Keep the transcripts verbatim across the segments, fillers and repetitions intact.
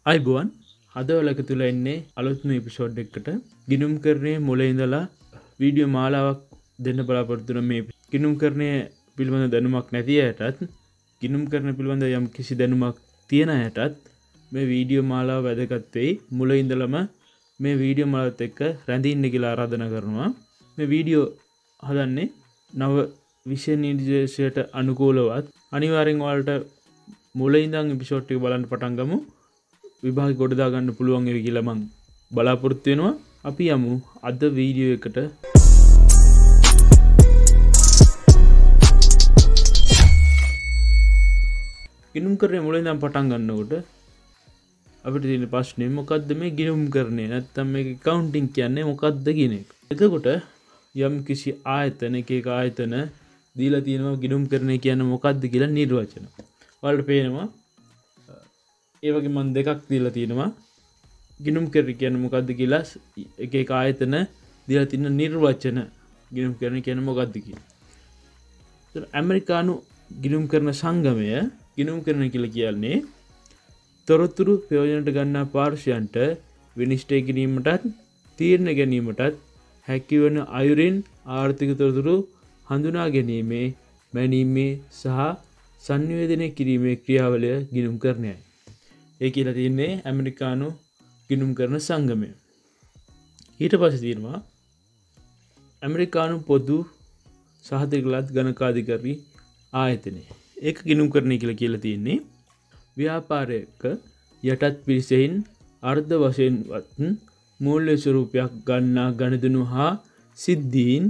අයිබෝන් හදවලක තුළ එන්නේ අලුත්ම එපිසෝඩ් එකකට ගිනුම් කරණයේ මුලින් ඉඳලා වීඩියෝ මාලාවක් දෙන්න බලාපොරොත්තු වෙන මේ ගිනුම් කරණය පිළිබඳ දැනුමක් නැති අයටත් ගිනුම් කරන පිළිබඳ යම් කිසි දැනුමක් තියෙන අයටත් මේ වීඩියෝ මාලාව වැදගත් වෙයි. මුලින් ඉඳලම මේ වීඩියෝ මාලාවත් එක්ක රැඳී ඉන්න කියලා ආරාධනා කරනවා. මේ වීඩියෝ හදන්නේ නව විෂය නිර්දේශයට අනුකූලවත්. අනිවාර්යෙන් ඔයාලට මුලින් ඉඳන් එපිසෝඩ් එක බලන්න පටන් ගමු. විභාග ගොඩ දා ගන්න පුළුවන් වෙයි කියලා මම බලාපොරොත්තු වෙනවා. අපි යමු අද වීඩියෝ එකට. ගිණුම් කරන්නේ මුලින් ඉඳන් පටන් ගන්නකොට අපිට තියෙන ප්‍රශ්නේ මොකද්ද මේ ගිණුම් කරන්නේ? නැත්නම් මේක accounting කියන්නේ මොකද්ද කියන එක. එතකොට යම් කිසි ආයතන එක එක ආයතන දීලා තියෙනවා ගිණුම් කරන්නේ කියන්නේ මොකද්ද කියලා නිර්වචන. ඔයාලට පේනවා ඒ වගේ මම දෙකක් දීලා තියෙනවා. ගිණුම් කරන්නේ කියන්නේ මොකද්ද කියලා එක එක ආයතන දීලා තියෙන නිර්වචන. ගිණුම් කරන්නේ කියන්නේ මොකද්ද කියලා. ඒතර ඇමරිකානු ගිණුම් කරන සංගමය ගිණුම් කරන කියලා කියන්නේ තොරතුරු ප්‍රයෝජනට ගන්නා පාර්ශ්වයන්ට විනිශ්චය කිරීමටත් තීරණ ගැනීමටත් හැකිවන අයුරින් ආර්ථික තොරතුරු හඳුනා ගැනීමේ මැනීමේ සහ සංනිවේදනය කිරීමේ ක්‍රියාවලිය ගිණුම් කරන්නයි. ඒ කියලා තියෙන්නේ ඇමරිකානු ගිණුම් කරන සංගමය. ඊට පස්සේ තියෙනවා ඇමරිකානු පොදු සහතිකලත් ගණකාධිකාරී ආයතනය. ඒක ගිණුම් කරන්නේ කියලා කියලා තියෙන්නේ ව්‍යාපාරයක යටත් පිරිසෙන් අර්ධ වශයෙන්වත් මූල්‍ය ස්වරූපයක් ගන්නා ගණදනු හා සිද්ධීන්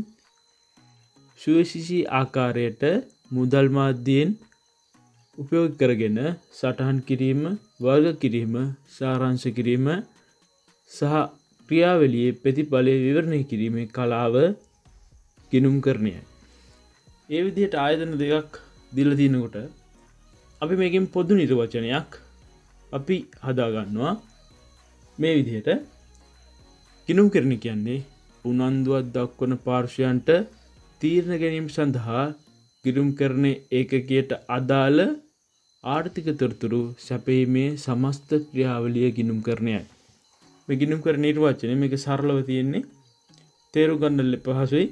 සුවිශේෂී ආකාරයට මුදල් මාධ්‍යයෙන් උපයෝග කරගෙන සටහන් කිරීම, වර්ග කිරීම, සාරාංශ කිරීම සහ ක්‍රියාවලියේ ප්‍රතිඵලය විවරණය කිරීමේ කලාව ගිණුම් කරණයයි. ඒ විදිහට ආයතන දෙකක් දීලා තිනකොට අපි මේකෙන් පොදු නිර්වචනයක් අපි හදා ගන්නවා. මේ විදිහට ගිණුම් කරණය කියන්නේ උනන්දුවක් දක්වන පාර්ශ්වයන්ට තීරණ ගැනීම සඳහා ගිණුම් කරන ඒකකයට අදාළ ආර්ථික තොරතුරු සැපීමේ සමස්ත ක්‍රියාවලිය ගිණුම් කරණයයි. මේ ගිණුම් කරන නිර්වචනය මේක සරලව තියෙන්නේ තේරුම් ගන්න පහසුයි.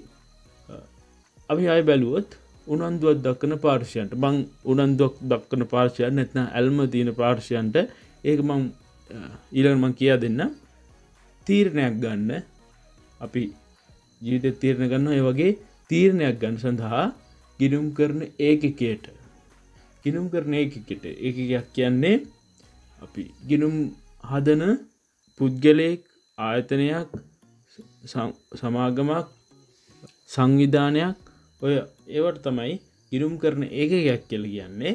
අපි ආයෙ බැලුවොත් උනන්දුවක් දක්වන පාර්ශ්වයන්ට මං උනන්දුවක් දක්වන පාර්ශ්වයන් නැත්නම් ඇල්ම තියෙන පාර්ශ්වයන්ට ඒක මං ඊළඟට මං කියා දෙන්න. තීරණයක් ගන්න අපි ජීවිතේ තීරණ ගන්නවා. ඒ වගේ තීරණයක් ගන්න සඳහා ගිණුම් කරන ඒකකයට ගිණුම් කරන ඒකකයට ඒකකයක් කියන්නේ අපි ගිණුම් හදන පුද්ගලයෙක්, ආයතනයක්, සමාගමක්, සංවිධානයක් ඔය ඒවට තමයි ගිණුම් කරන ඒකකයක් කියලා කියන්නේ.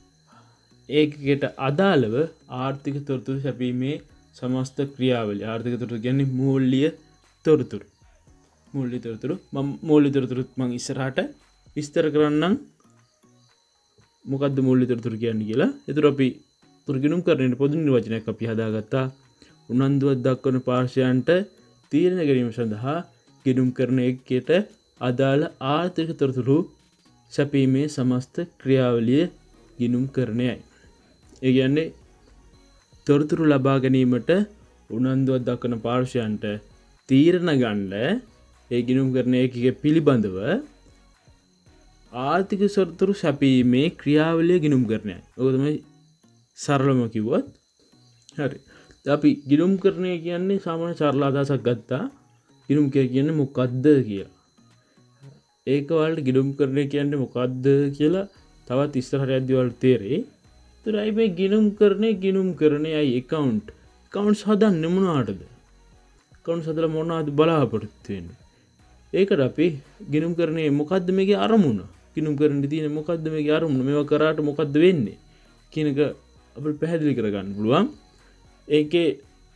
ඒකකයට අදාළව ආර්ථික තොරතුරු සැපීමේ සමස්ත ක්‍රියාවලිය. ආර්ථික තොරතුරු කියන්නේ මූල්‍ය තොරතුරු. මූල්‍ය තොරතුරු මම මූල්‍ය තොරතුරුත් මම ඉස්සරහට විස්තර කරන්නම් මොකද්ද මූල්‍ය තොරතුරු කියන්නේ කියලා. ඒතර අපි තොරතුරු ගිණුම් කරන්නේ පොදු නිර්වචනයක් අපි හදාගත්තා. උනන්දුවක් දක්වන පාර්ශ්වයන්ට තීරණ ගැනීම සඳහා ගිණුම් කරන එකකට අදාළ ආර්ථික තොරතුරු සැපීමේ සමස්ත ක්‍රියාවලිය ගිණුම් කරණයයි. ඒ කියන්නේ තොරතුරු ලබා ගැනීමට උනන්දුවක් දක්වන පාර්ශ්වයන්ට තීරණ ගන්න ඒ ගිණුම් කරන එකක පිළිබඳව ආර්ථික තොරතුරු සැපීමේ ක්‍රියාවලිය ගිණුම් කරණයයි. ඔක තමයි සරලම කිව්වොත්. හරි. අපි ගිණුම් කරණය කියන්නේ සාමාන්‍ය සරල අදහසක් ගත්තා. ගිණුම් කියන්නේ මොකද්ද කියලා. ඒක වලට ගිණුම් කරණය කියන්නේ මොකද්ද කියලා තවත් ඉස්සරහට යද්දී වලට තේරෙයි. ඒතරයි මේ ගිණුම් කරණය ගිණුම් කරණයයි account. accounts හදන්නේ මොනවටද? accounts හදලා මොනවද බලාපොරොත්තු වෙන්නේ? ඒකට අපි ගිණුම් කරණේ මොකද්ද මේකේ අරමුණ? ගිණුම් කරන්න තියෙන මොකද්ද මේකේ අරමුණ? මේවා කරාට මොකද්ද වෙන්නේ? කියන එක අපිට පැහැදිලි කරගන්න පුළුවන්. ඒකේ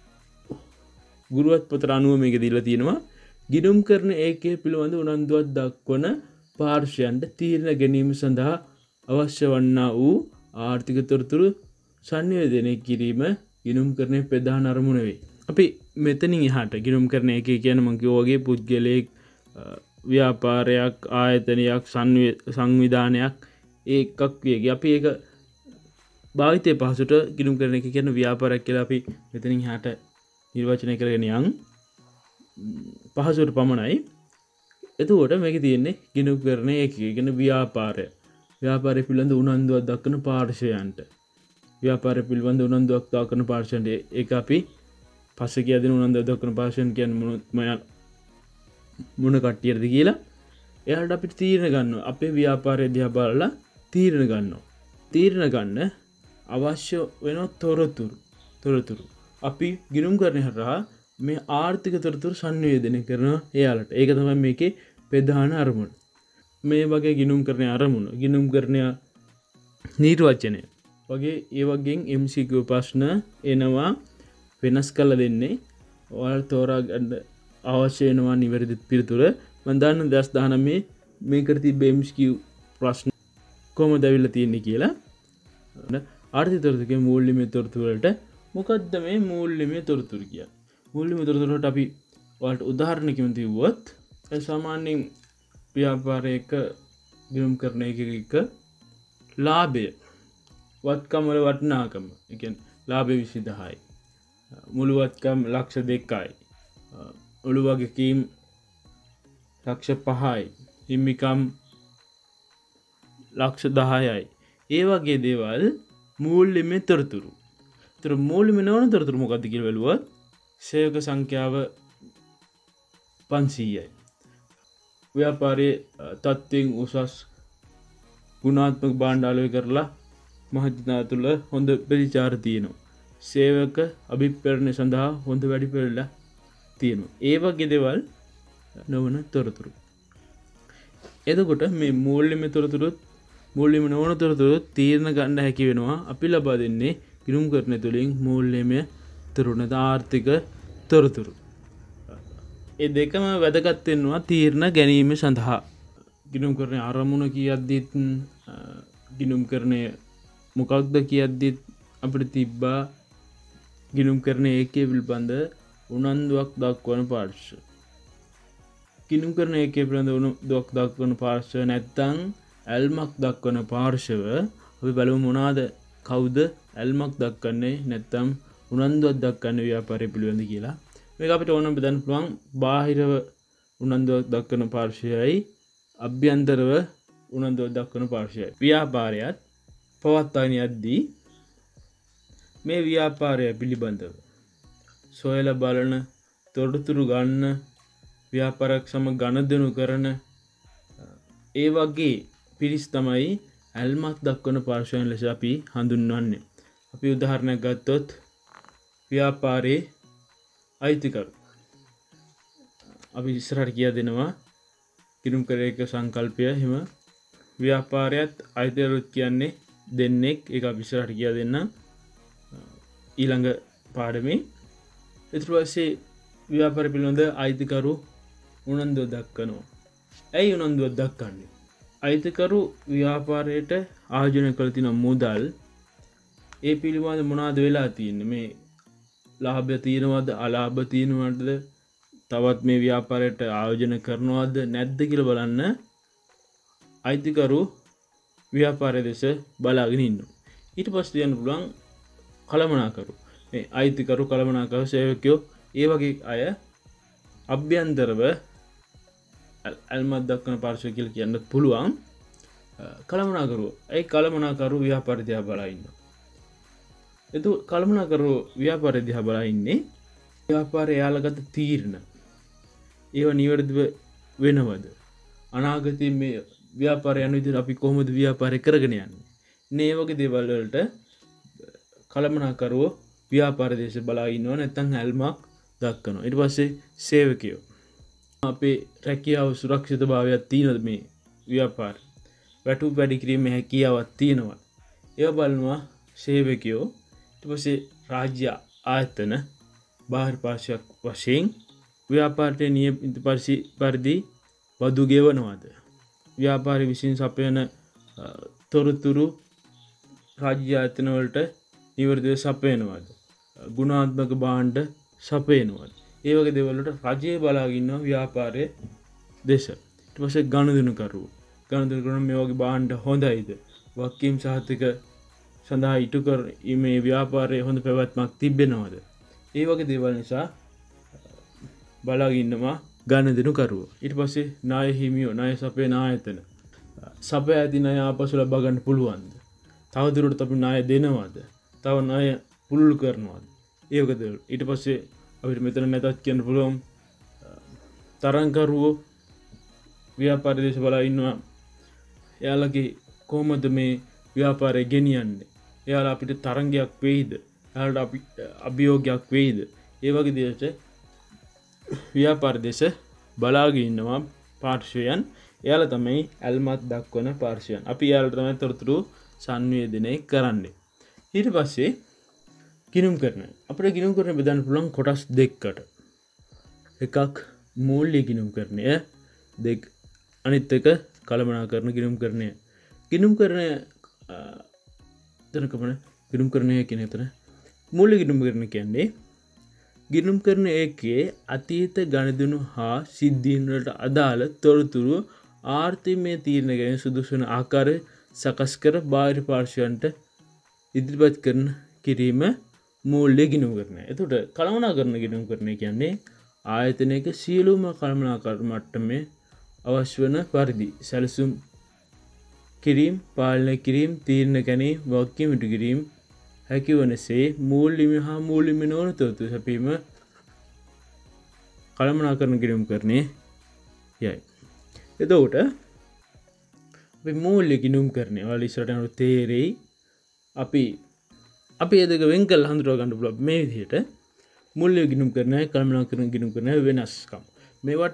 ගුරුවත් පොතට අනුව මේක දීලා තියෙනවා. ගිණුම් කරන ඒකේ පිළිබඳ උනන්දුවක් දක්වන පාර්ශ්වයන්ට තීරණ ගැනීම සඳහා අවශ්‍ය වන්නා වූ ආර්ථික තොරතුරු සංනිවේදනය කිරීම ගිණුම් කරන්නේ ප්‍රධාන අරමුණ වේ. අපි මෙතනින් එහාට ගිණුම් කරන එකේ කියන්නේ මම කිව්වා වගේ පුද්ගලයෙක්, ව්‍යාපාරයක්, ආයතනයක්, සංවිධානයක් ඒකක් වේගය. අපි ඒක භාවිතය පහසුට ගිණුම් කරන එක කියන ව්‍යාපාරයක් කියලා අපි මෙතනින් එහාට නිර්වචනය කරගෙන යන් පහසුවට පමණයි. එතකොට මේකේ තියෙන්නේ ගිණුම් කරන එක කියන ව්‍යාපාරය. ව්‍යාපාරය පිළිබඳ උනන්දුවක් දක්වන පාර්ශවයන්ට. ව්‍යාපාරය පිළිබඳ උනන්දුවක් දක්වන පාර්ශවයන්ට ඒක අපි පස්සේ කිය දෙන උනන්දුවක් දක්වන පාර්ශවයන් කියන්නේ මොන මොන කට්ටියද කියලා. එයාලට අපිට තීරණ ගන්නවා. අපේ ව්‍යාපාරය දිහා බලලා තීරණ ගන්නවා. තීරණ ගන්න අවශ්‍ය වෙන තොරතුරු තොරතුරු අපි ගිණුම් කරන හරහා මේ ආර්ථික තොරතුරු සංවේදනය කරනවා එයාලට. ඒක තමයි මේකේ ප්‍රධාන අරමුණ. මේ වගේ ගිණුම් කරන අරමුණ ගිණුම් කරන නිර්වචනය වගේ ඒ වගේ එම් සී කියු ප්‍රශ්න එනවා වෙනස් කරලා දෙන්නේ. ඔයාලා තෝරා ගන්න අවශ්‍ය වෙනවා නිවැරදි පිළිතුර. මම දන්න දහස් දහනවයේ මේකට තිබ්බ එම් සී කියු ප්‍රශ්න කොහොමද ඇවිල්ලා තියෙන්නේ කියලා. ආර්ථික තොරතුරුගේ මූල්‍යමය තොරතුරු වලට මොකද්ද මේ මූල්‍යමය තොරතුරු කියන්නේ? මූල්‍යමය තොරතුරු වලට අපි ඔයාලට උදාහරණකින් කිව්වොත් සාමාන්‍යයෙන් ව්‍යාපාරයක ගිණුම් කරන එකක ලාභය වත්කම වල වටිනාකම. ඒ කියන්නේ ලාභය විසිදහයි. මුළු වත්කම ලක්ෂ දෙකයි. මුළු වගකීම් ලක්ෂ පහයි. හිමිකම් ලක්ෂ දහයයි. ඒ වගේ දේවල් මූල්‍යමය තොරතුරු. ඒතර මූල්‍යමය නොවන තොරතුරු මොකක්ද කියලා බැලුවොත් සේවක සංඛ්‍යාව පන්සීයයි. ව්‍යාපාරයේ තත්ත්වයෙන් උසස් ගුණාත්මක භාණ්ඩ අලෙවි කරලා මහජනතාව තුළ හොඳ ප්‍රතිචාර තියෙනවා. සේවක අභිප්‍රේරණය සඳහා හොඳ වැඩි පෙරලා තියෙනවා. ඒ වගේ දේවල් නොවන තොරතුරු. එතකොට මේ මූල්‍යමය තොරතුරුත් මූල්‍යමය නොවන තොරතුරුත් තීරණ ගන්න හැකි වෙනවා. අපි ලබා දෙන්නේ ගිණුම් කරන තුලින් මූල්‍යමය තොරතුරු ආර්ථික තොරතුරු. ඒ දෙකම වැදගත් වෙනවා තීරණ ගැනීම සඳහා. ගිණුම් කරන අරමුණ කියද්දිත් ගිණුම් කරන මොකක්ද කියද්දිත් අපිට තිබ්බා ගිණුම් කරන ඒකේ පිළිබඳ උනන්දුවක් දක්වන පාර්ශ්ව. ගිණුම් කරන ඒකේ පිළිබඳ උනන්දුවක් දක්වන පාර්ශ්ව නැත්තම් ඇල්මක් දක්වන පාර්ශව අපි බලමු මොනවාද කවුද ඇල්මක් දක්වන්නේ නැත්තම් උනන්දුවක් දක්වන්නේ ව්‍යාපාරය පිළිබඳ කියලා. මේක අපිට ඕනම බෙදන්න පුළුවන් බාහිරව උනන්දුවක් දක්වන පාර්ශවයයි අභ්‍යන්තරව උනන්දුවක් දක්වන පාර්ශවයයි. ව්‍යාපාරයත් පවත්වාගෙන යද්දී මේ ව්‍යාපාරය පිළිබඳව සොයලා බලන තොරතුරු ගන්න ව්‍යාපාරයක් සමග ගනුදෙනු කරන ඒ වගේ පිරිස් තමයි ඇල්මක් දක්වන පාර්ශවයන් ලෙස අපි හඳුන්වන්නේ. අපි උදාහරණයක් ගත්තොත් ව්‍යාපාරයේ අයිතිකරු අපි ඉස්සරහට කියා දෙනවා ගිණුම් කර එක සංකල්පය හිම ව්‍යාපාරයත් අයිතිකරුත් කියන්නේ දෙන්නෙක්. ඒක අපි ඉස්සරහට කියා දෙන්න ඊළඟ පාඩමේ. ඊට පස්සේ ව්‍යාපාර පිළිබඳ අයිතිකරු උනන්දුව දක්වනවා. ඇයි උනන්දුව දක්වන්නේ? අයිතිකරු ව්‍යාපාරයට ආයෝජනය කළ තියෙන මුදල් ඒ පිළිබඳ මොනවද වෙලා තියෙන්නේ? මේ ලාභය තියෙනවද අලාභ තියෙනවද තවත් මේ ව්‍යාපාරයට ආයෝජන කරනවද නැද්ද කියලා බලන්න අයිතිකරු ව්‍යාපාරයේ දෙස බලාගෙන ඉන්නවා. ඊට පස්සේ කියන්න පුළුවන් කළමනාකරු. මේ අයිතිකරු කළමනාකරු සේවකයෝ ඒ වගේ අය අභ්‍යන්තරව ඇල්මක් දක්වන පාර්ශ්වය කියලා කියන්න පුළුවන්. කළමනාකරු ඒ කළමනාකරු ව්‍යාපාරය දිහා බලා ඉන්නවා. එතකොට කළමනාකරු ව්‍යාපාරය දිහා බලා ඉන්නේ ව්‍යාපාරය යාලගත තීරණ ඒව නිවැරදිව වෙනවද? අනාගතයේ මේ ව්‍යාපාරය යන විදිහට අපි කොහොමද ව්‍යාපාරය කරගෙන යන්නේ? මේ වගේ දේවල් වලට කළමනාකරුවෝ ව්‍යාපාර දේශ බලා ඉන්නවා නැත්නම් ඇල්මක් දක්වනවා. ඊට පස්සේ සේවකයෝ අපේ රැකියාව සුරක්ෂිතභාවයක් තියෙනවද මේ ව්‍යාපාර? වැටුප් වැඩි කිරීමේ හැකියාවක් තියෙනවද? ඒව බලනවා සේවකයෝ. ඊට පස්සේ රාජ්‍ය ආයතන බාහිර පාර්ශ්වයක් වශයෙන් ව්‍යාපාරයේ නියමිත පරිදි බදු ගෙවනවද? ව්‍යාපාරي විසින් සපයන තොරතුරු රාජ්‍ය ආයතන වලට නිවැරදිව සපයනවද? ගුණාත්මක භාණ්ඩ සපයනවද? ඒ වගේ දේවල් වලට රජයේ බලාගෙන ඉන්නවා ව්‍යාපාරයේ දේශ. ඊට පස්සේ ගනුදෙනු කරුවෝ. ගනුදෙනු කරන මේ වගේ භාණ්ඩ හොඳයිද? වක්කීම් සහතික සඳහා ඉටු කර මේ ව්‍යාපාරයේ හොඳ පැවැත්මක් තිබෙනවද? ඒ වගේ දේවල් නිසා බලාගෙන ඉන්නවා ගනුදෙනුකරුවෝ. ඊට පස්සේ ණය හිමියෝ ණය සපයන ආයතන සපය ඇති ණය ආපසු ලබා ගන්න පුළුවන්ද? තව දුරටත් අපි ණය දෙනවද? තව ණය පුළුල් කරනවද? ඒ වගේ දේවල්. ඊට පස්සේ අපිට මෙතන නැතත් කියන්න පුළුවන් තරංකරුවෝ ව්‍යාපාර දේශ බලා ඉන්නවා. එයාලගේ කොහොමද මේ ව්‍යාපාරය ගෙනියන්නේ? එයාලා අපිට තරංගයක් වෙයිද? එයාලට අපි අභියෝගයක් වෙයිද? ඒ වගේ දේට ව්‍යාපාර දේශ බලාගෙන ඉන්නවා පාර්ශ්වයන්. එයාලා තමයි ඇල්මත් දක්වන පාර්ශ්වයන්. අපි එයාලට තමයි තොරතුරු සංවේදනය කරන්නේ. ඊට පස්සේ ගිණුම් කරන. අපිට ගිණුම් කරන බෙදන්න පුළුවන් කොටස් දෙකකට. එකක් මූල්‍ය ගිණුම් කරණය, දෙක අනිත් එක කළමනාකරණ ගිණුම් කරණය. ගිණුම් කරණය එතනකම ගිණුම් කරණය කියන එතන මූල්‍ය ගිණුම් කරණය කියන්නේ ගිණුම් කරන එකේ අතීත ගනුදෙනු හා සිද්ධීන් වලට අදාළ තොරතුරු ආර්ථිකමය තීරණ ගැනීම සුදුසු වන ආකාරය සකස් කර බාහිර පාර්ශ්වයන්ට ඉදිරිපත් කරන කිරීම මූල්‍ය ගිණුම් කරණය. එතකොට කළමනාකරණ ගිණුම් කරණය කියන්නේ ආයතනයක සියලුම කළමනාකරණ මට්ටමේ අවශ්‍ය වන පරිදි සැලසුම් කිරීම, පාලනය කිරීම, තීරණ ගැනීම, වගකීම් ඉටු කිරීම හැකි වනසේ මූල්‍යමය හා මූල්‍යමය නොවන තොරතුරු සැපීම කළමනාකරණ ගිණුම් කරණය යයි. එතකොට අපි මූල්‍ය ගිණුම් කරණය ඔයාලා ඉස්සරහට යනකොට තේරෙයි. අපි අපි ඒ දෙක වෙන් කරලා හඳුනා ගන්න පුළුවන් මේ විදිහට මූල්‍ය ගිණුම් කරණය, කළමනාකරණ ගිණුම් කරණය වෙනස්කම්. මේවට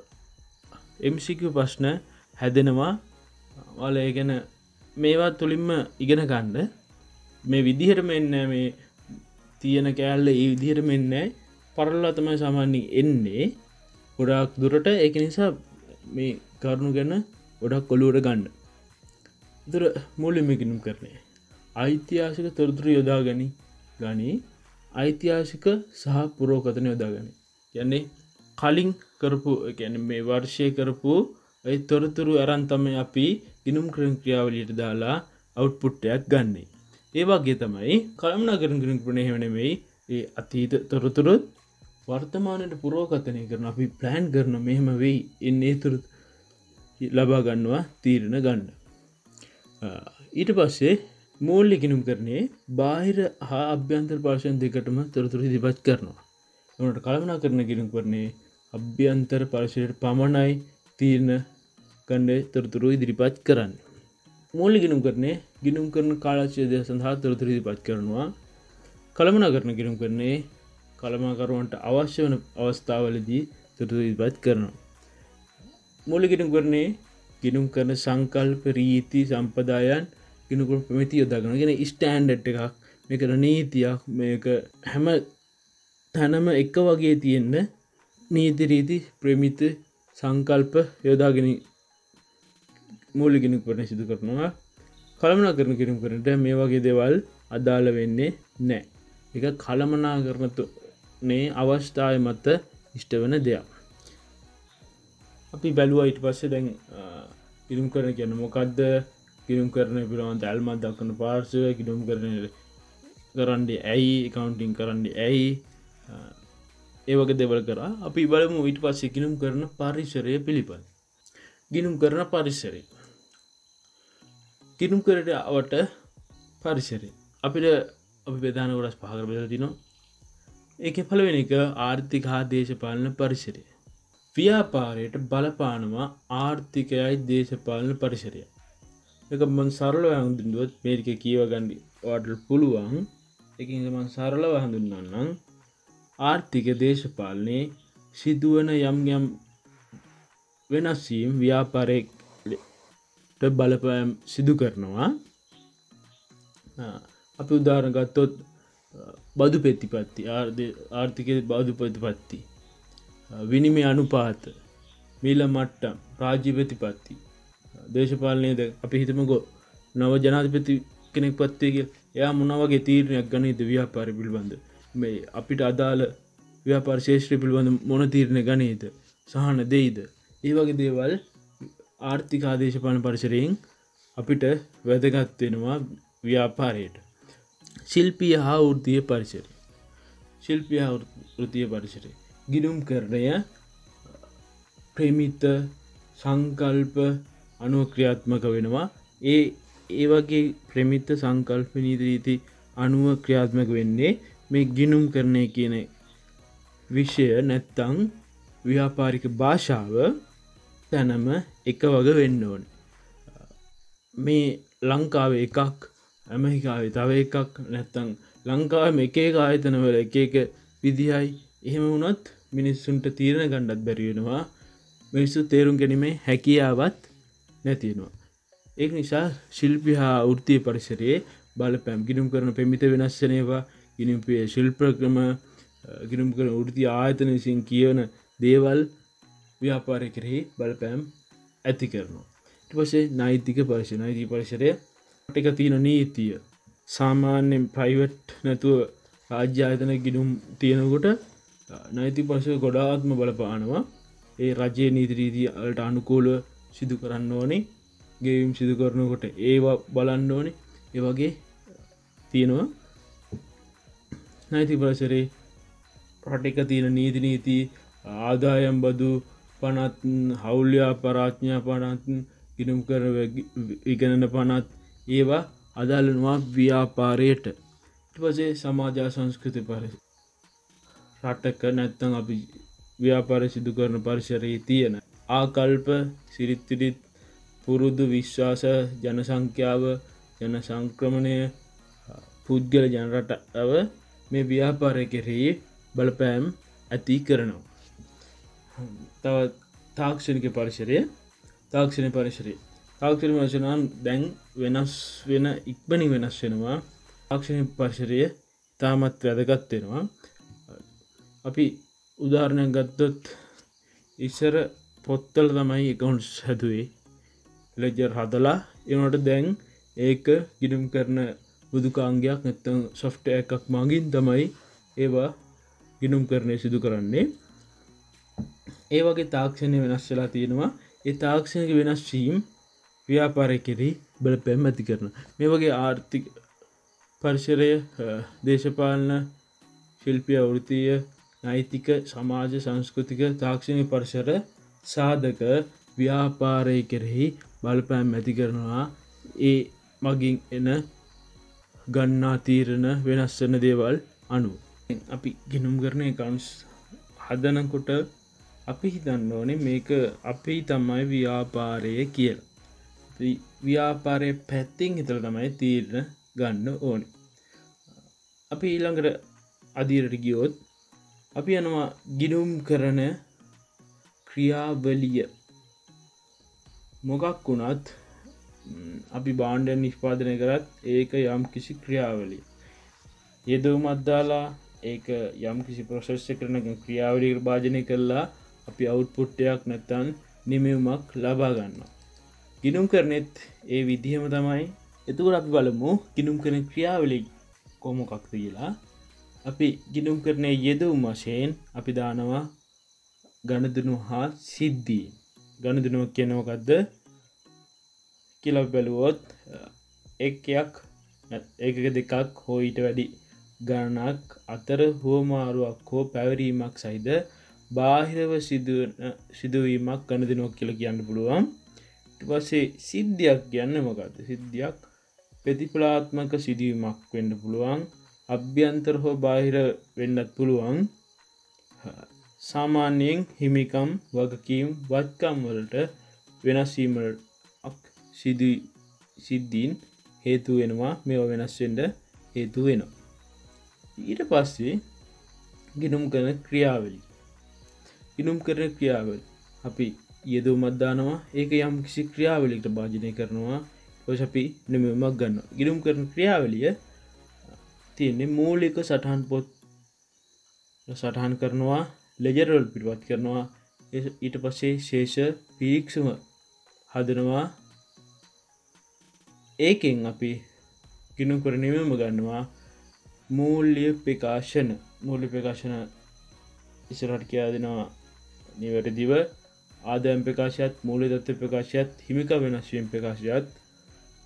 එම් සී කියු ප්‍රශ්න හැදෙනවා. ඔයාලා ඒ ගැන මේවා තුලින්ම ඉගෙන ගන්න. මේ විදිහටම එන්නේ මේ තියෙන කෑල්ල ඒ විදිහටම එන්නේ පරලලා තමයි සාමාන්‍යයෙන් එන්නේ ගොඩාක් දුරට. ඒක නිසා මේ කරුණු ගැන ගොඩක් ඔලුවට ගන්න. ඒතර මූල්‍යමය ගිණුම් කරණය ඓතිහාසික තොරතුරු යොදා ගනි ගනි ඓතිහාසික සහ පුරෝකථන යොදා ගනි. කියන්නේ කලින් කරපු කියන්නේ මේ වර්ෂයේ කරපු ඒ තොරතුරු අරන් තමයි අපි ගිණුම් කරන ක්‍රියාවලියට දාලා අවුට්පුට් එකක් ගන්නෙ. ඒ වගේ තමයි කළමනාකරණ ගිණුම් කරණය එහෙම නෙමෙයි. ඒ අතීත තොරතුරු වර්තමානයේ පුරෝකථනය කරන අපි ප්ලෑන් කරන මෙහෙම වෙයි එන්නේ තොරතුරු ලබා ගන්නවා තීරණ ගන්න. ඊට පස්සේ මූල්‍ය ගිණුම් කරණයේ බාහිර හා අභ්‍යන්තර පාර්ශ්වයන් දෙකටම තොරතුරු ඉදිරිපත් කරනවා. ඒකට කළමනාකරණ ගිණුම් කරණයේ අභ්‍යන්තර පාර්ශ්වයට පමණයි තීරණ ගන්න තොරතුරු ඉදිරිපත් කරන්නේ. මූල්‍ය ගිණුම් කරණයේ ගිණුම් කරන කාලච්ඡේදය සඳහා තොරතුරු ඉදිරිපත් කරනවා. කළමනාකරණ ගිණුම් කරණයේ කළමනාකරුවන්ට අවශ්‍ය වන අවස්ථාවලදී තොරතුරු ඉදිරිපත් කරනවා. මූල්‍ය ගිණුම් කරණයේ ගිණුම් කරන සංකල්ප, රීති, සම්ප්‍රදායන් ගිණුම් කරන ප්‍රමිති යොදා ගන්නවා. කියන්නේ ස්ටෑන්ඩඩ් එකක්, මේක නීතියක්, මේක හැම තැනම එක වගේ තියෙන නීති, රීති, ප්‍රමිති, සංකල්ප යොදාගෙන මූල්‍ය ගිණුම් කරණය සිදු කරනවා. කළමනාකරණ ගිණුම් කරන්නට මේ වගේ දේවල් අදාළ වෙන්නේ නැහැ. ඒක කළමනාකරණයේ අවස්ථාවේ මත ඉෂ්ට වෙන දෙයක්. අපි බැලුවා ඊට පස්සේ දැන් ගිණුම් කරන කියන්නේ මොකද්ද? ගිණුම් කරන පිළිබඳ ඇල්මක් දක්වන පාර්ශ්වය, ගිණුම් කරන කරන්නේ ඇයි, accounting කරන්නේ ඇයි, ඒ වගේ දේවල් කරා. අපි බලමු ඊට පස්සේ ගිණුම් කරන පරිසරය පිළිබඳ. ගිණුම් කරන පරිසරය. ගිණුම් කරට පරිසරය. අපිට අපි ප්‍රධාන කොටස් පහකට බෙදලා තිනවා. ඒකේ පළවෙනි එක ආර්ථික හා දේශපාලන පරිසරය. ව්‍යාපාරයට බලපානවා ආර්ථිකයයි දේශපාලන පරිසරයයි. ඒක මම සරලව හඳුන්වුවොත් මේක කියව ගන්න ඔයාලට පුළුවන්. ඒකින් මම සරලව හඳුන්වන්නම්. ආර්ථික දේශපාලනයේ සිදුවන යම් යම් වෙනස් වීම් ව්‍යාපාරයට බලපෑම් සිදු කරනවා. අපි උදාහරණ ගත්තොත් බදු ප්‍රතිපත්ති, ආර්ථිකයේ බදු ප්‍රතිපත්ති, විනිමය අනුපාත, මිල මට්ටම්, රාජ්‍ය ප්‍රතිපත්ති, දේශපාලනයේද අපි හිතමුකෝ නව ජනාධිපති කෙනෙක් පත් වෙයි කියලා. එයා මොන වගේ තීරණයක් ගන්නේද ව්‍යාපාරය පිළිබඳ? මේ අපිට අදාළ ව්‍යාපාර ශාස්ත්‍රය පිළිබඳ මොන තීරණ ගන්නේද? සහන දෙයිද? ඒ වගේ දේවල් ආර්ථික ආදේශපාලන පරිසරයෙන් අපිට වැදගත් වෙනවා ව්‍යාපාරයට. ශිල්පීය හා වෘත්තීය පරිසරය. ශිල්පීය හා වෘත්තීය පරිසරය. ගිණුම් කරණය ප්‍රේමිත සංකල්ප අනුව ක්‍රියාත්මක වෙනවා. ඒ ඒ වගේ ප්‍රේමිත සංකල්ප නීති රීති අනුව ක්‍රියාත්මක වෙන්නේ මේ ගිණුම් කරණය කියන විෂය නැත්තම් ව්‍යාපාරික භාෂාව තැනම එක වගේ වෙන්න ඕනේ. මේ ලංකාවේ එකක් ඇමරිකාවේ තව එකක් නැත්තම් ලංකාවේ එක එක ආයතන වල එක එක විදිහයි. එහෙම වුණොත් මිනිස්සුන්ට තීරණ ගන්නත් බැරි වෙනවා. මිනිස්සු තේරුම් ගැනීමේ හැකියාවක් නැති වෙනවා. ඒක නිසා ශිල්පී හා වෘත්තීය පරිසරයේ බලපෑම් ගිණුම් කරන ප්‍රමිත වෙනස් වෙන ඒවා ගිණුම් ශිල්ප ක්‍රම ගිණුම් කරන වෘත්තීය ආයතන විසින් කියවන දේවල් ව්‍යාපාරය කෙරෙහි බලපෑම් ඇති කරනවා. ඊට පස්සේ නෛතික පරිසරය. නෛතික පරිසරය ටික තියෙන නීතිය. සාමාන්‍යයෙන් ප්‍රයිවට් නැතුව රාජ්‍ය ආයතන ගිණුම් තියෙනකොට නෛතික පරිසරය ගොඩාක්ම බලපානවා. ඒ රජයේ නීති රීති වලට අනුකූලව සිදු කරන්න ඕනේ. ගෙවීම් සිදු කරනකොට ඒවා බලන්න ඕනේ. ඒ වගේ තියෙනවා. නෛතික පරිසරයේ රටක තියෙන නීති නීති ආදායම් බදු පනත් හවුල් ව්‍යාපාරඥා පනත් ගිණුම් කරන ඉගෙනන පනත් ඒවා අදාළ වෙනවා ව්‍යාපාරයට. ඊට පස්සේ සමාජ සංස්කෘතික පරිසරය. රටක නැත්තම් අපි ව්‍යාපාර සිදු කරන පරිසරයේ තියෙන ආකල්ප සිරිත් විරිත් පුරුදු විශ්වාස ජන සංඛ්‍යාව ජන සංක්‍රමණය පුද්ගල ජන රටාව මේ ව්‍යාපාරය කෙරෙහි බලපෑම් ඇති කරනවා. තව තාක්ෂණික පරිසරය. තාක්ෂණික පරිසරය තාක්ෂණික පරිසරය නම් දැන් වෙනස් වෙන ඉක්මනින් වෙනස් වෙනවා. තාක්ෂණික පරිසරය තාමත් වැදගත් වෙනවා. අපි උදාහරණයක් ගත්තොත් ඉස්සර පොත්වල තමයි accounts හැදුවේ. ලෙජර් හදලා ඒනට දැන් ඒක ගිණුම් කරන බුදුකාංගයක් නැත්නම් software එකක් මගින් තමයි ඒවා ගිණුම් කරණය සිදු කරන්නේ. ඒ වගේ තාක්ෂණය වෙනස් වෙලා තියෙනවා. ඒ තාක්ෂණික වෙනස් වීම ව්‍යාපාරය කෙරෙහි බලපෑම් ඇති කරනවා. මේ වගේ ආර්ථික පරිසරය දේශපාලන ශිල්පීය වෘත්තීය නෛතික සමාජ සංස්කෘතික තාක්ෂණික පරිසර සාධක ව්‍යාපාරය කෙරෙහි බලපෑම් ඇති කරනවා. ඒ මගින් එන ගන්නා තීරණ වෙනස් වෙන දේවල් අනුව අපි ගිණුම් කරන accounts හදනකොට අපි හිතන්න ඕනේ මේක අපි තමයි ව්‍යාපාරය කියලා. ව්‍යාපාරයේ පැත්තෙන් හිතලා තමයි තීරණ ගන්න ඕනේ. අපි ඊළඟට අදියරට ගියොත් අපි යනවා ගිණුම් කරන ක්‍රියාවලිය. මොකක් වුණත් අපි භාණ්ඩ නිෂ්පාදනය කරත් ඒක යම් කිසි ක්‍රියාවලිය. යෙදවුමක් දාලා ඒක යම් කිසි ප්‍රොසෙස් එකකින් ක්‍රියාවලියකට භාජනය කළා අපි අවුට්පුට් එකක් නැත්නම් නිමවුමක් ලබා ගන්නවා. ගිණුම් කරනෙත් ඒ විදිහම තමයි. එතකොට අපි බලමු ගිණුම් කරන ක්‍රියාවලිය කොහොමකක්ද කියලා. අපි ගිණුම් කරන්නේ යෙදවුම වශයෙන් අපි දානවා ගණදෙනු හා සිද්ධි. ගණදෙනුව කියන්නේ මොකද්ද කියලා බැලුවොත් එකයක් එකක දෙකක් හෝ ඊට වැඩි ගණනක් අතර හුවමාරුවක් හෝ පැවරීමක් සහිත බාහිරව සිදුවන සිදුවීමක් ගණදෙනුවක් කියලා කියන්න පුළුවන්. ඊට පස්සේ සිද්ධියක් කියන්නේ මොකද්ද? සිද්ධියක් ප්‍රතිඵලාත්මක සිදුවීමක් වෙන්න පුළුවන්. අභ්‍යන්තර හෝ බාහිර වෙන්නත් පුළුවන්. සාමාන්‍යයෙන් හිමිකම් වගකීම් වත්කම් වලට වෙනස් වීමක් සිදු සිද්ධීන් හේතු වෙනවා. මේවා වෙනස් වෙන්න හේතු වෙනවා. ඊට පස්සේ ගිණුම් කරන ක්‍රියාවලිය. ගිණුම් කරන ක්‍රියාවලිය අපි යෙදවුමක් දානවා. ඒක යම් කිසි ක්‍රියාවලියකට භාජනය කරනවා. ඊට අපි නිමවුමක් ගන්නවා. ගිණුම් කරන ක්‍රියාවලිය තියෙන්නේ මූලික සටහන් පොත් සටහන් කරනවා. ලෙජර් වල පිටපත් කරනවා. ඊට පස්සේ ශේෂ පීක්ෂම හදනවා. ඒකෙන් අපි ගිණුම් කරන නිමවුම ගන්නවා. මූල්‍ය ප්‍රකාශන මූල්‍ය ප්‍රකාශන ඉස්සරහට කියලා දෙනවා නිවැරදිව. ආදායම් ප්‍රකාශයත් මූල්‍ය දත්ත ප්‍රකාශයත් හිමිකම් වෙනස් වීම ප්‍රකාශයත්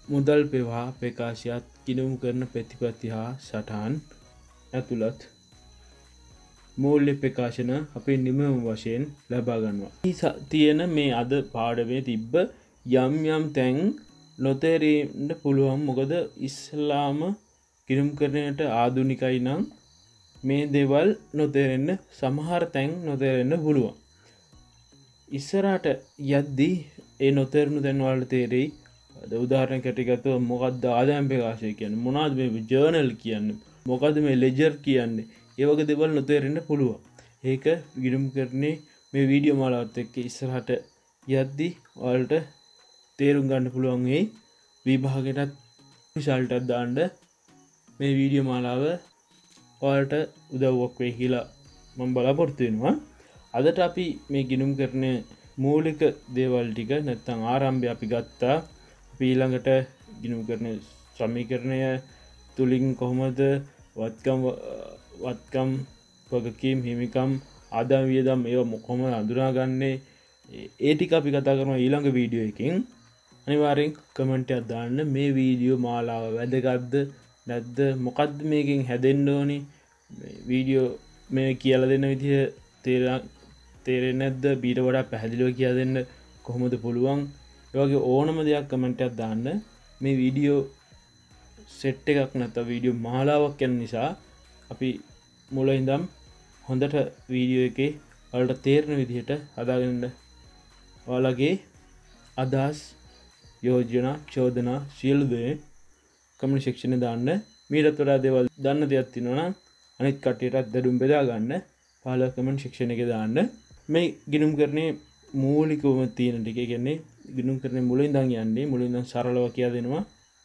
මුදල් පෙවා ප්‍රකාශයත් ගිණුම් කරන ප්‍රතිපත්ති හා සටහන් ඇතුළත් මූල්‍ය ප්‍රකාශන අපේ නිමම වශයෙන් ලබා ගන්නවා. තියෙන මේ අද පාඩමේ තිබ්බ යම් යම් තැන් නොතේරෙන්න පුළුවන්. මොකද ඉස්ලාම ගිණුම් කරන්නට ආධුනිකයි නම් මේ දේවල් නොතේරෙන්න සමහර තැන් නොතේරෙන්න පුළුවන්. ඉස්සරහට යද්දී ඒ නොතේරුණු තැන් වලට තේරෙයි. උදාහරණයකට ගත්තොත් මොකක්ද ආදායම් ප්‍රකාශය කියන්නේ? මොනවද මේ ජර්නල් කියන්නේ? මොකද්ද මේ ලෙජර් කියන්නේ? ඒ වගේ දේවල් නොතේරෙන්න පුළුවන්. ඒක ගිණුම් කරන්නේ මේ වීඩියෝ මාලාවත් එක්ක ඉස්සරහට යද්දී ඔයාලට තේරුම් ගන්න පුළුවන් වෙයි. විභාගයටත් රිසල්ට් එකක් දාන්න මේ වීඩියෝ මාලාව ඔයාලට උදව්වක් වෙයි කියලා මම බලාපොරොත්තු වෙනවා. අදට අපි මේ ගිණුම් කරන මූලික දේවල් ටික නැත්නම් ආරම්භය අපි ගත්තා. අපි ඊළඟට ගිණුම් කරන සමීකරණය තුලින් කොහොමද වත්කම් වත්කම් වගකීම් හිමිකම් ආදායම් වියදම් ඒවා කොහොමද අඳුනාගන්නේ? ඒ ටික අපි කතා කරනවා ඊළඟ වීඩියෝ එකකින්. අනිවාර්යෙන් කමෙන්ට් එකක් දාන්න. මේ වීඩියෝ මාලාව වැදගත්ද නැද්ද? මොකද්ද මේකෙන් හැදෙන්න ඕනි? වීඩියෝ මේ කියලා දෙන්න විදිහ තේරෙන්නේ නැද්ද? ඊට වඩා පැහැදිලිව කියලා දෙන්න කොහොමද පුළුවන්? ඒ වගේ ඕනම දෙයක් කමෙන්ට් එකක් දාන්න. මේ වීඩියෝ සෙට් එකක් නැත්නම් වීඩියෝ මාලාවක් යන නිසා අපි මුල ඉඳන් හොඳට වීඩියෝ එකේ ඔයාලට තේරෙන විදිහට හදාගන්න ඔයාලගේ අදහස් යෝජනා චෝදනා සියලු දේ කමෙන්ට් සෙක්ෂන් එකේ දාන්න. මීටත් වඩා දේවල් දන්න දෙයක් තියෙනවා නම් අනිත් කට්ටියටත් දැනුම් බෙදා ගන්න. පහළ කමෙන්ට් සෙක්ෂන් එකේ දාන්න. මේ ගිණුම් කරන්නේ මූලිකවම තියෙන ටික. ඒ කියන්නේ ගිණුම් කරන්නේ මුලින් ඉඳන් යන්නේ මුලින් ඉඳන් සරලව කියලා දෙනවා.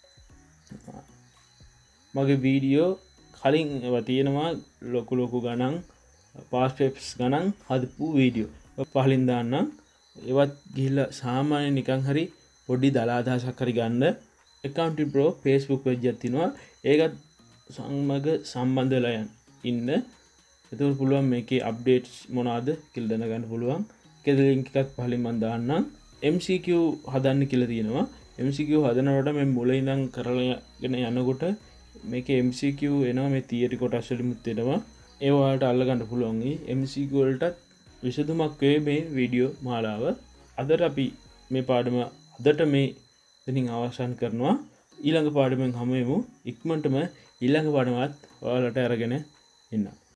මගේ වීඩියෝ කලින් ඒවා තියෙනවා ලොකු ලොකු ගණන් පාස් පේපර්ස් ගණන් හදපු වීඩියෝ පහලින් දාන්නම්. ඒවත් ගිහිල්ලා සාමාන්‍ය නිකන් හරි පොඩි දලා අදහසක් හරි ගන්න. accounting pro Facebook page එකක් තියෙනවා. ඒකත් සම්මග සම්බන්ධ වෙලා යන්න ඉන්න. එතකොට පුළුවන් මේකේ අප්ඩේට්ස් මොනවාද කියලා දැනගන්න පුළුවන්. ඒකේ ලින්ක් එකක් පහලින් මම දාන්නම්. M C Q හදන්න කියලා තියෙනවා. M C Q හදනකොට මේ මුලින් ඉඳන් කරලාගෙන යනකොට මේකේ M C Q එනවා මේ තියරි කොටස් වලිමුත් එනවා. ඒ වලට අල්ල ගන්න පුළුවන්. මේ M C Q වලටත් විසඳුමක් වේ මේ වීඩියෝ මාලාව. අදට අපි මේ පාඩම අදට මේ දෙනින් අවසන් කරනවා. ඊළඟ පාඩමෙන් හමු වෙමු. ඉක්මනටම ඊළඟ පාඩමත් ඔයාලට අරගෙන එන්න.